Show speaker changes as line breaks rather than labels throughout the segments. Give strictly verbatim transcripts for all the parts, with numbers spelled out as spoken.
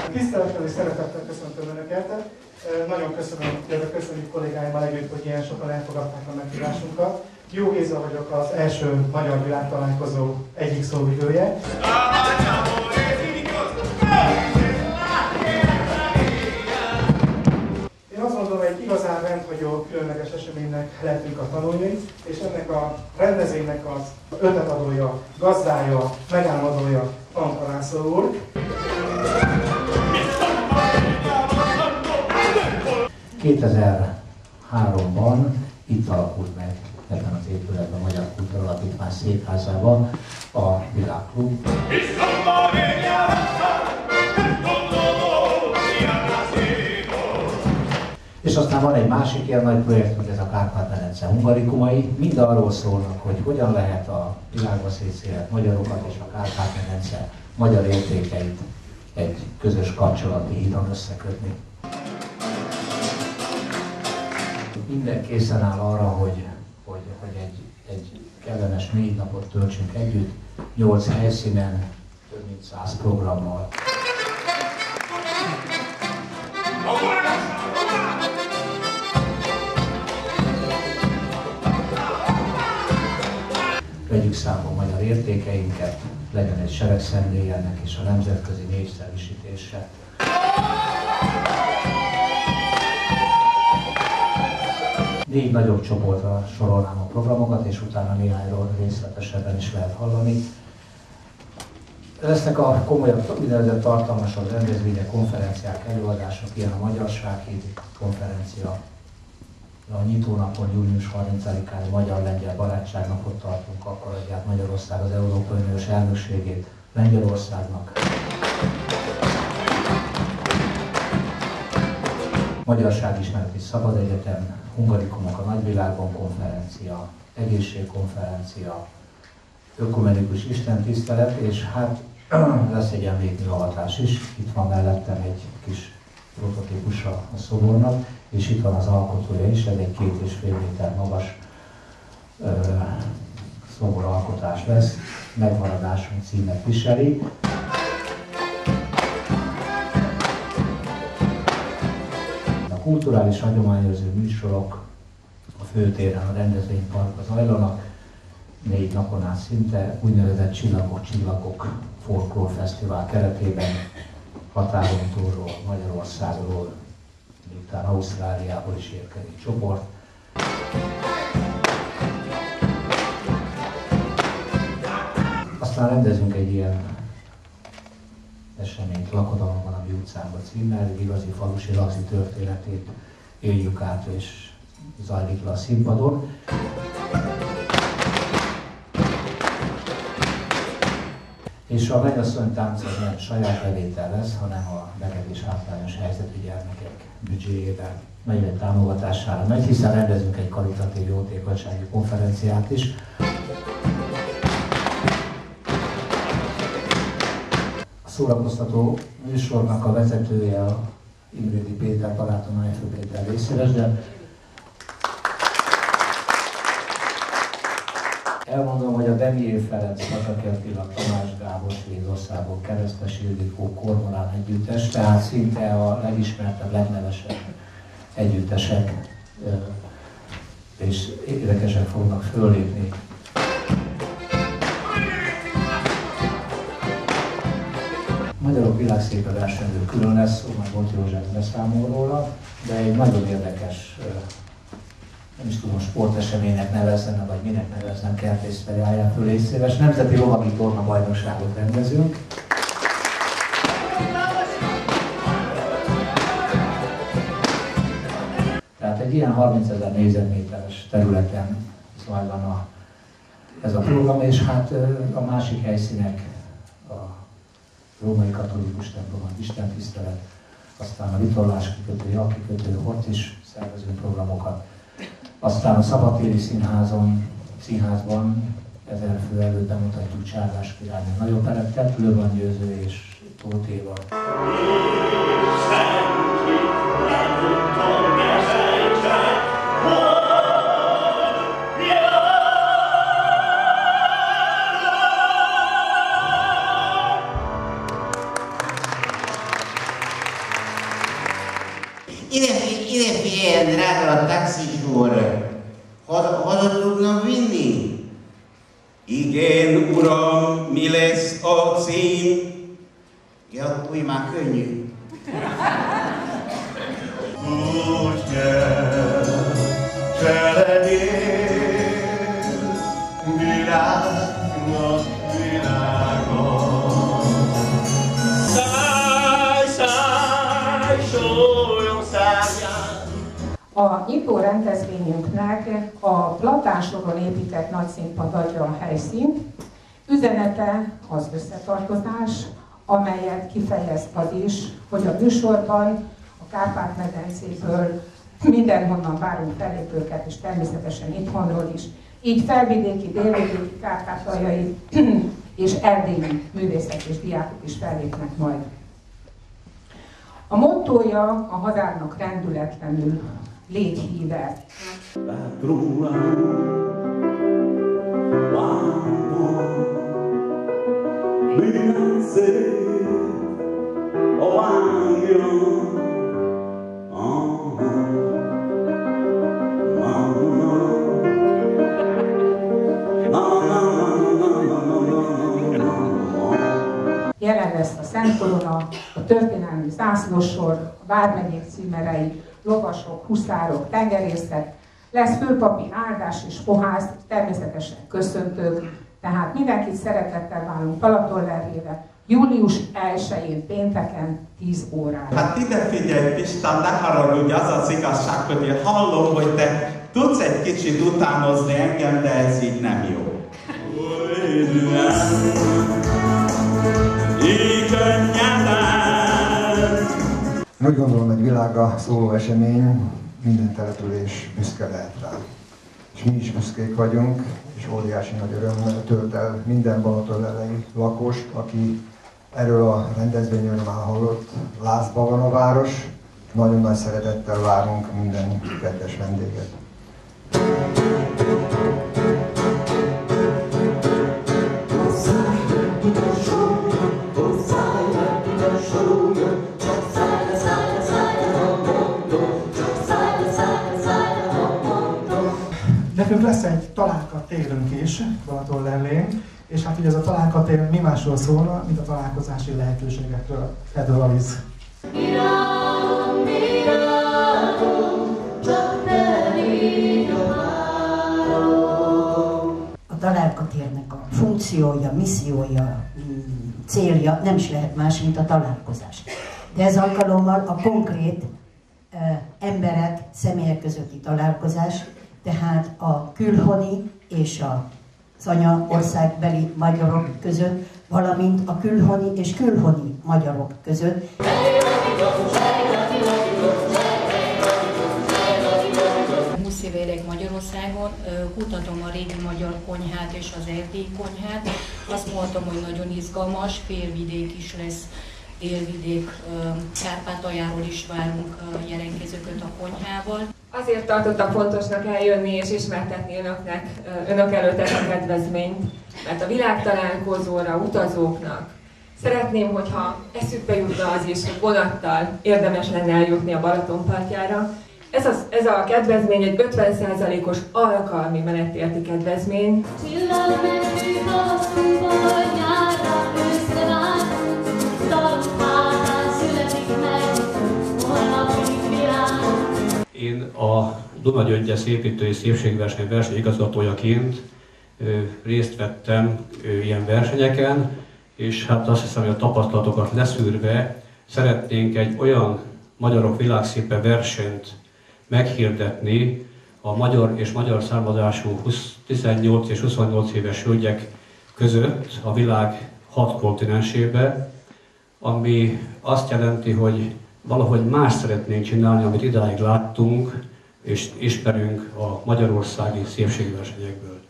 Tisztelettel és szeretettel köszöntöm Önöket. Nagyon köszönöm, illetve köszönjük kollégáimmal együtt, hogy ilyen sokan elfogadták a meghívásunkat. Jó Géza vagyok, az első magyar világtalálkozó egyik szóvivője. Én azt mondom, egy igazán rendhagyó, különleges eseménynek lehetünk a tanulni, és ennek a rendezvénynek az ötletadója, gazdája, megálmodója Antal László úr.
kétezer-háromban itt alakult meg ebben az épületben, a Magyar Kultúra Alapítvány székházában a Világklub. És aztán van egy másik ilyen nagy projektünk, ez a Kárpát-medence hungarikumai. Mind arról szólnak, hogy hogyan lehet a világba szétszélet magyarokat és a Kárpát-medence magyar értékeit egy közös kapcsolati hídon összekötni. Minden készen áll arra, hogy, hogy, hogy egy, egy kellemes négy napot töltsünk együtt, nyolc helyszínen, több mint száz programmal. Vegyük számon magyar értékeinket, legyen egy seregszemléje ennek és a nemzetközi népszerűsítése. Négy nagyobb csoportra sorolnám a programokat, és utána néhányról részletesebben is lehet hallani. Lesznek a komolyabb, úgynevezett tartalmasabb rendezvények, konferenciák, előadások, ilyen a Magyarsághíd konferencia. A nyitónapon, június harmincadikán a Magyar-Lengyel Barátságnapot tartunk, akkor adják Magyarország az Európai Uniós elnökségét Lengyelországnak. Magyarságismereti Szabad Egyetem, Hungarikumok a Nagyvilágban konferencia, egészségkonferencia, ökumenikus istentisztelet, és hát lesz egy emlékműavatás is. Itt van mellettem egy kis prototípusa a szobornak, és itt van az alkotója is, ez egy két és fél méter magas ö, szoboralkotás lesz, Megmaradásunk címet viseli. A kulturális hagyományőrző műsorok a főtéren, a rendezvényparkban zajlanak, négy napon át szinte, úgynevezett Csillagok, Csillagok Folklór Fesztivál keretében határon túlról, Magyarországról, miután Ausztráliából is érkezik csoport. Aztán rendezünk egy ilyen eseményt, Lakodalom van a Mi utcánkban címmel, egy igazi falusi lagzi történetét éljük át és zajlik le a színpadon. És a mennyasszony tánc az nem saját bevétel lesz, hanem a beteg és hátrányos helyzetű gyermekek büdzséjében negyven támogatására megy, hiszen rendezünk egy karitatív jótékonysági konferenciát is. A szórakoztató műsornak a vezetője a Imrédi Péter, barátom Nájfő Péter részéres, de elmondom, hogy a Demié Ferenc, Pataki Attila, Tamás Gábor, Svédországból, Keresztes Ildikó, Kormorán együttes, tehát szinte a legismertebb, legnevesebb együttesek és érdekesek fognak föllépni. Magyarok világszépe versenyző külön lesz, majd Bot József beszámol róla, de egy nagyon érdekes, nem is tudom, sporteseménynek neveznem, vagy minek neveznem, Kertészfej állják föl részéves. Nemzeti lovagi torna bajnokságot rendezünk. Tehát egy ilyen harmincezer négyzetméteres területen zajlan a, ez a program, és hát a másik helyszínek a római katolikus templom, az istentisztelet, aztán a vitorlás kikötő, a kikötő, ott is szervezünk programokat. Aztán a Szabadtéri Színházon, színházban ezer fő előtt bemutatjuk Csárdás királynő nagyoperettet, Lőban Győző és Tóth Éva.
Ide figyelj, drága taxisúr! Haza tudnom vinni? Igen, uram, mi lesz a cím? Ja, új, már könnyű.
Úgy kell, se legyél világnak világa. Száj, száj, sóljon szárnyán.
A nyitó rendezvényünknek a Platánsoron épített nagyszínpad adja a helyszínt. Üzenete az összetartozás, amelyet kifejez az is, hogy a műsorban a Kárpát-medencéből mindenhonnan várunk fellépőket, és természetesen itthonról is. Így felvidéki, délvidéki, kárpátaljai és erdélyi művészek és diákok is fellépnek majd. A mottója a hazának rendületlenül, légy híve. Jelen lesz a Szent Korona, a történelmi zászlósor, a vármegyék címerei, lovasok, huszárok, tengerészek, lesz főpapi áldás és fohász, természetesen köszöntők, tehát mindenkit szeretettel várunk Balatonlerére, július elsején pénteken tíz órára.
Hát ide figyelj, Pistán, ne haragudj, az az igazság, hogy én hallom, hogy te tudsz egy kicsit utánozni engem, de ez így nem jó.
Úgy gondolom, egy világa szóló esemény, minden település büszke lehet rá. És mi is büszkék vagyunk, és óriási nagy örömmel tölt el minden balatonlelei lakost, aki erről a rendezvényről már hallott. Lázban van a város, nagyon nagy szeretettel várunk minden kedves vendéget.
Nekünk lesz egy találkat térünk is Balatonlellén, és hát ugye ez a találkat tér mi másról szólna, mint a találkozási lehetőségekről. Erről Aliz.
A találkatérnek a funkciója, missziója, célja nem is lehet más, mint a találkozás. De ez alkalommal a konkrét eh, emberek, személyek közötti találkozás, tehát a külhoni és az anyaországbeli magyarok között, valamint a külhoni és külhoni magyarok között.
húsz éve élek Magyarországon, kutatom a régi magyar konyhát és az erdélyi konyhát. Azt mondtam, hogy nagyon izgalmas, félvidék is lesz, délvidék, Kárpátaljáról is várunk jelentkezőket a konyhával.
Azért tartottam fontosnak eljönni és ismertetni önöknek, önök előtt ezt a kedvezményt, mert a világtalálkozóra utazóknak szeretném, hogyha eszükbe jutna az is, hogy vonattal érdemes lenne eljutni a Balaton partjára. Ez a, ez a kedvezmény egy ötven százalékos alkalmi menetérti kedvezmény.
Én a Duna-Gyöngyös építői szépségverseny versenyigazgatójaként részt vettem ilyen versenyeken, és hát azt hiszem, hogy a tapasztalatokat leszűrve szeretnénk egy olyan magyarok világszépe versenyt meghirdetni a magyar és magyar származású tizennyolc és huszonnyolc éves hölgyek között a világ hat kontinensébe, ami azt jelenti, hogy valahogy más szeretnénk csinálni, amit idáig láttunk és ismerünk a magyarországi szépségversenyekből.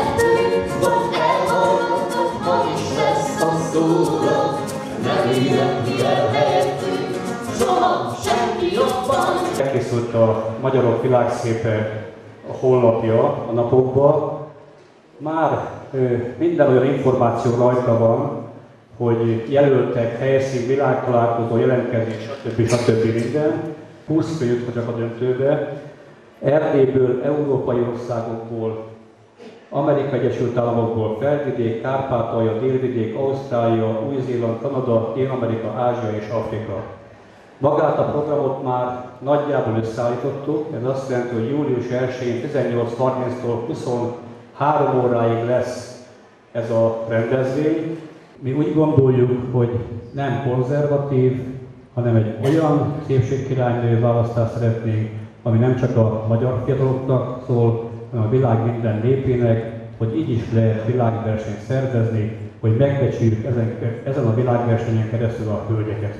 Elkészült a Magyarok Világszépe honlapja a napokban. Már minden olyan információ rajta van, hogy jelöltek, helyszín, világtalálkozó, jelentkezés, stb. stb. Minden. húsz fő jut csak a döntőbe. Erdélyből, európai országokból, Amerikai Egyesült Államokból, Felvidék, Kárpátalja, Délvidék, Ausztrália, Új-Zéland, Kanada, Dél-Amerika, Ázsia és Afrika. Magát a programot már nagyjából összeállítottuk, ez azt jelenti, hogy július elsején tizennyolc harminctól huszonhárom óráig lesz ez a rendezvény. Mi úgy gondoljuk, hogy nem konzervatív, hanem egy olyan szépségkirálynő választást szeretnénk, ami nem csak a magyar fiataloknak szól, hanem a világ minden népének, hogy így is lehet világversenyt szervezni, hogy megbecsüljük ezen, ezen a világversenyen keresztül a hölgyeket.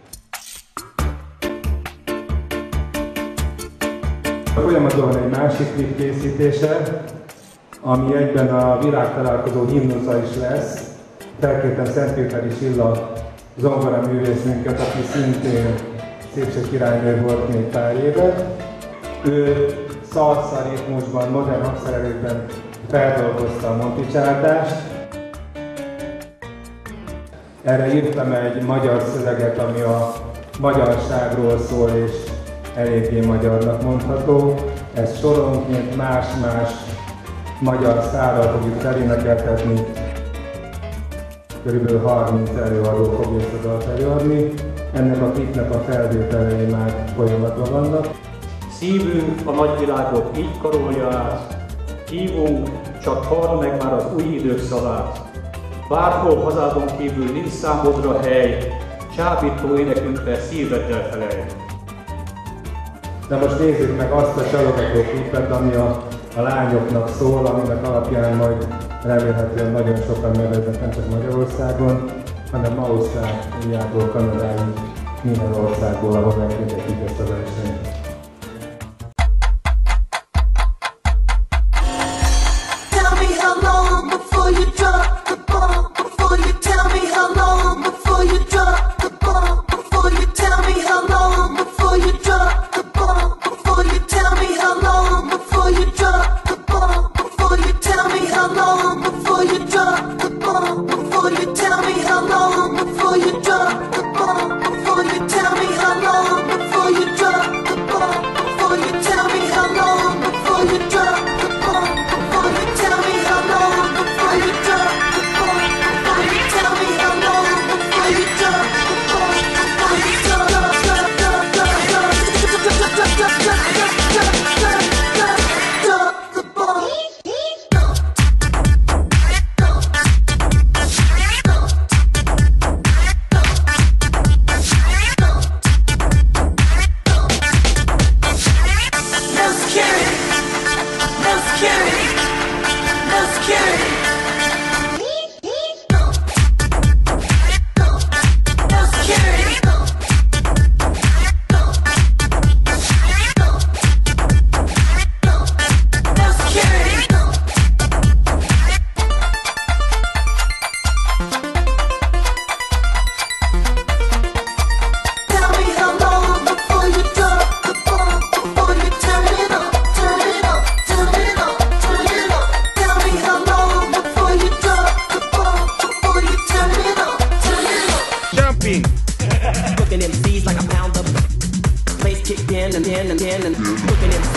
Folyamatban van egy másik klip készítése, ami egyben a világtalálkozó himnusza is lesz. Felkértem Szentpéteri Csilla zongoraművészünket, aki szintén szépségkirálynő volt még pár éve. Ő szalsza ritmusban, modern hangszerelőkben feldolgozta a monticsátást. Erre írtam egy magyar szöveget, ami a magyarságról szól, és eléggé magyarnak mondható. Ez soronként más-más magyar szárral fogjuk felénekeltetni. Körülbelül harminc előadó fogja ezt a dalt előadni. Ennek a klipnek a felvételei már folyamatban vannak.
Szívünk a nagyvilágot így karolja át, hívunk, csak hall meg már az új idők szavát. Bárhol hazádon kívül nincs számodra hely, csábító énekünkre szíveddel felelj.
De most nézzük meg azt a csalogató klipet, ami a, a lányoknak szól, aminek alapján majd remélhetően nagyon sokan neveznek nem csak Magyarországon, hanem Ausztráliából, Kanadáig, minden országból, ahol meghirdetjük ezt a versenyt.
Looking M Cs like I pound up. Bass kicked in and in and in and looking M Cs.